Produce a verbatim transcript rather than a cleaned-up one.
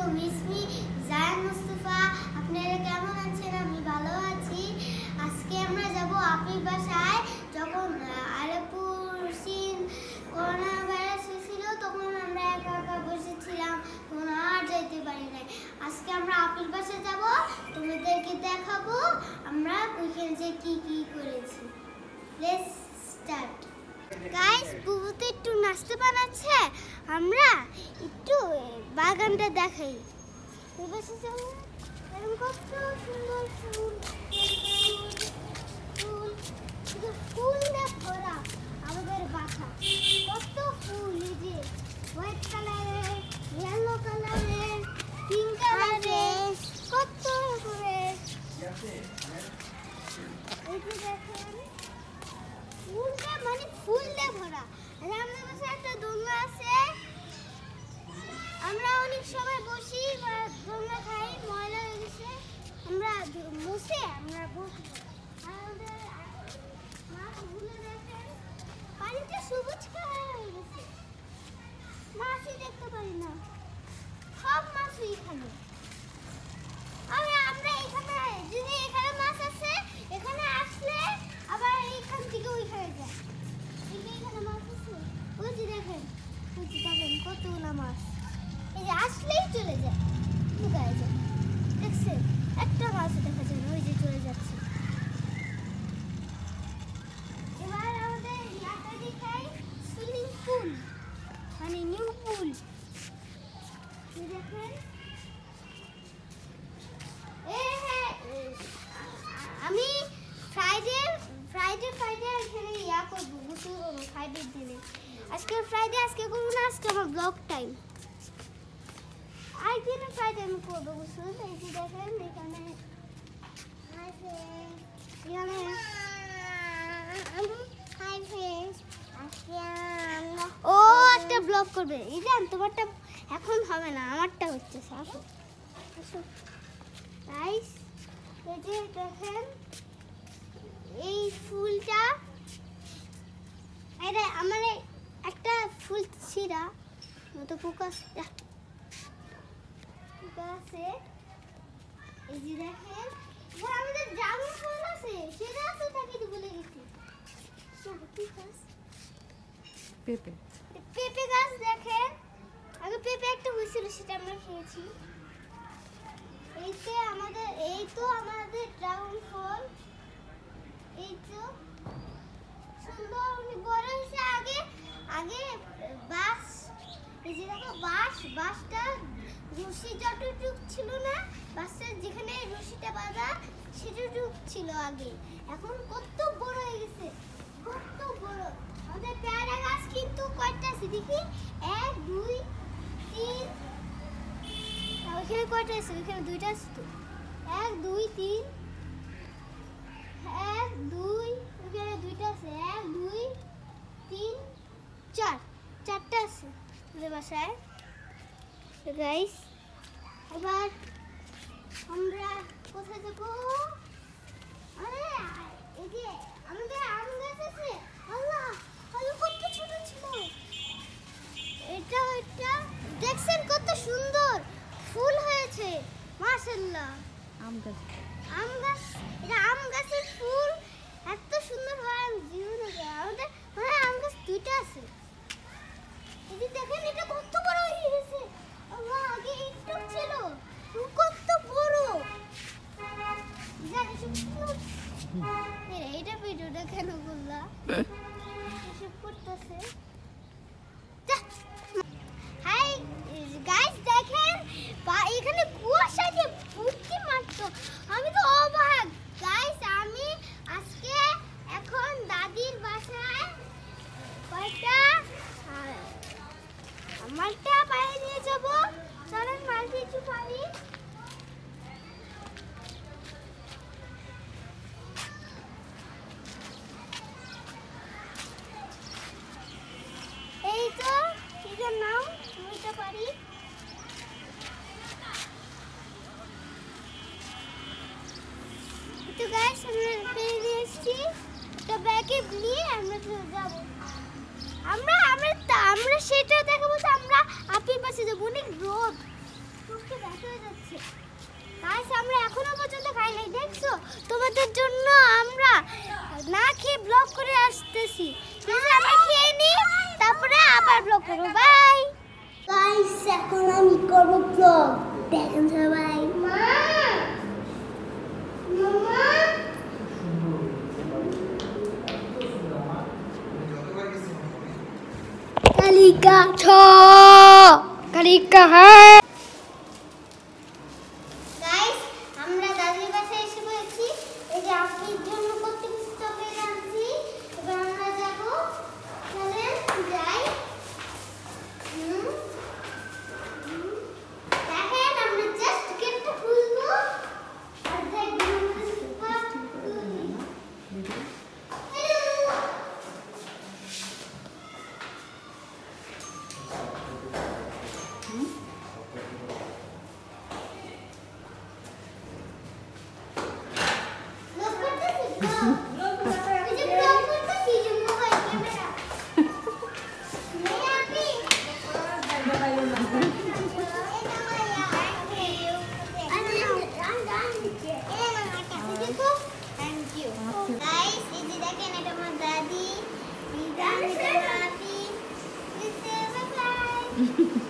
আলাইকুম, ইসমি জায়ান মুস্তাফা। আপনারা কেমন আছেন? আমি ভালো আছি। আজকে আমরা যাব আপির বাসায়। যখন আলেপুর সিন করোনা ভাইরাস হয়েছিল তখন আমরা একা একা বসেছিলাম, তখন আর যাইতে পারি নাই। আজকে আমরা আপির বাসায় যাব, তোমাদেরকে দেখাবো আমরা ওইখানে যে কি কি করেছি। Let's start. গাইস, বুবু তো একটু নাচতে বানাচ্ছে, আমরা একটু বাগানটা দেখাই। কত সুন্দর ফুল, ফুল ফুল দিয়ে ভরা আমাদের বাসা। কত ফুল, এই যে হোয়াইট কালারের, ইয়েলো কালারের, পিঙ্ক কালারের, কত রকমের। এই যে দেখেন ফুলটা মানে ফুল দিয়ে ভরা। আর আমাদের বাসায় একটা দোলনা আছে, আমরা অনেক সময় বসি বা দোলনা খাই। ময়লা হয়ে গেছে, আমরা মুছে আমরা বসি। আর আমাদের মাছগুলো দেখেন, পানিটা সবুজ কালার হয়ে গেছে, মাছই দেখতে পারি না, সব মাছই এখানে। আর আমরা এখানে যদি এখানে মাছ আছে, এখানে আসলে আবার এইখান থেকে ওইখানে যায়। এখানে মাছ আছে, ওই যে দেখেন, ওই যে দেখেন কতগুলো মাছ। এই যে আসলেই চলে যায়, লুকায় যায়। দেখছেন, একটা মাছ দেখা যায় না, ওই যে চলে যাচ্ছে। এবার আমাদের ইয়াটা দেখাই, সুইমিং পুল মানে নিউ পুল। দেখেন, আমি ফ্রাইডে ফ্রাইডে ফ্রাইডে এখানে ইয়া করবো, গোসল করবো ফ্রাইডের দিনে। আজকে ফ্রাইডে, আজকে করবো না, আজকে আমার ব্লগ টাইম। আর দিনে ফ্রাইডে আমি করবো গোসল। এই যে দেখেন এখানে এখানে ও একটা ব্লগ করবে। এই জান, তোমারটা এখন হবে না, আমারটা হচ্ছে। আসো আসো গাইস, এই যে দেখেন এই ফুলটা, এটা আমার একটা ফুল ছিঁড়া মতো পোকা পোকা আছে। এই যে দেখেন, আমাদের জামুন ফুল আছে, সেটা আছে থাকি তো ভুলে গেছি। কি গাছ? পেঁপে পেঁপে গাছ। দেখেন, আগে পেঁপে একটা হয়েছিল, সেটা আমরা খেয়েছি। এই তো আমাদের এই তো আমাদের ড্রাগন ফল, এই তো সুন্দর অনেক বড় হয়েছে। আগে আগে বাঁশ, এই যে দেখো বাঁশ, বাঁশটা রশি যতটুক ছিল না, বাঁশটা যেখানে রশিটা বাঁধা সেটুক ছিল আগে, এখন কত বড় হয়ে গেছে, কত বড়। আমাদের পেয়ারা গাছ কিন্তু কয়টা আছে দেখি, এক দুই তিন, ওইখানে কয়টা আছে? ওইখানে দুইটা আছে তো, এক দুই তিন, এক দুই, ওইখানে দুইটা আছে, এক দুই তিন চার, চারটা আছে আমাদের বাসায়। গাইস, এবার আমরা কোথায় যাবো? আরে এই যে আমাদের আম গাছ আছে, আল্লাহ আল্লাহ কত ছোট ছিল। এটা এটা দেখছেন কত সুন্দর ফুল হয়েছে, মাশাআল্লাহ। আম গাছ, আম গাছ, এটা আম গাছের ফুল এত সুন্দর হয়, আমি জীবনে আমাদের মানে আম গাছ দুইটা আছে। এই যে দেখেন, এটা কত বড় হয়ে গেছে, আল্লাহ আগে একটু ছিল, কত বড়। এইটা ভিডিওটা কেন বললা? এসব করতেছে। হাই গাইস, দেখেন এখানে কুয়াশা দিয়ে ভর্তি মাত্র, আমি তো অবাক। গাইস, আমি আজকে এখন দাদির বাসায় কয়টা মালটা পায়ে নিয়ে যাব। চলেন মালটা একটু পারি। এই তো এটার নাম, ওইটা পারি। তো গাইস, আমরা পেয়ে নিয়ে এসেছি, তো ব্যাগে নিয়ে আমরা যাবো। আমরা আমরা আমরা সেটা দেখাবো, আমরা আপির পাশে যাবো, অনেক রোদ। হয়ে যাচ্ছে। গাইস আমরা এখনো পর্যন্ত খাই নাই, দেখছো? তোমাদের জন্য আমরা না খেয়ে ব্লগ করে আসতেছি। কিন্তু আমরা খেয়ে নিই, তারপরে আবার ব্লগ করব। বাই গাইস, এখন আমি করব ব্লগ। দেখেন সবাই। মা মামা কালিকা ছ কালিকা হ্যাঁ। গাইস আমরা দাদির বাসায় এসে পড়েছি। এই যে আপনার জন্য কত কিছু চকলেট আনছি। এবার আমরা যাব, চলেন যাই। হুম হুম। দেখেন আমরা জাস্ট গেটটা খুলবো আর দেখবেন আমাদের সুপার Bye.